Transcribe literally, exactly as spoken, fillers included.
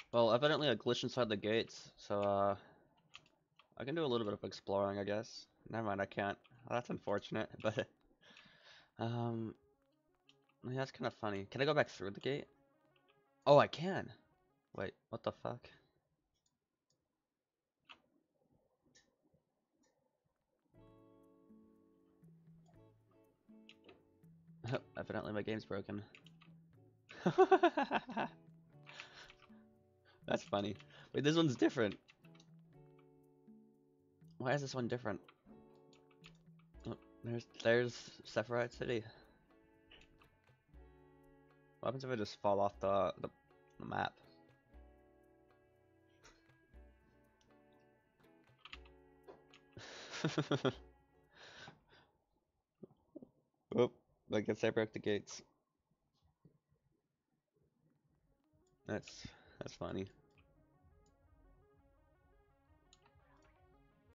Well, evidently a glitch inside the gates, so uh, I can do a little bit of exploring, I guess. Never mind, I can't. Well, that's unfortunate, but um, yeah, that's kind of funny. Can I go back through the gate? Oh, I can. Wait, what the fuck? Evidently my game's broken. That's funny. Wait, this one's different. Why is this one different? Oh, there's there's Sephiroth City. What happens if I just fall off the the, the map? Oh, I guess I broke the gates. That's that's funny.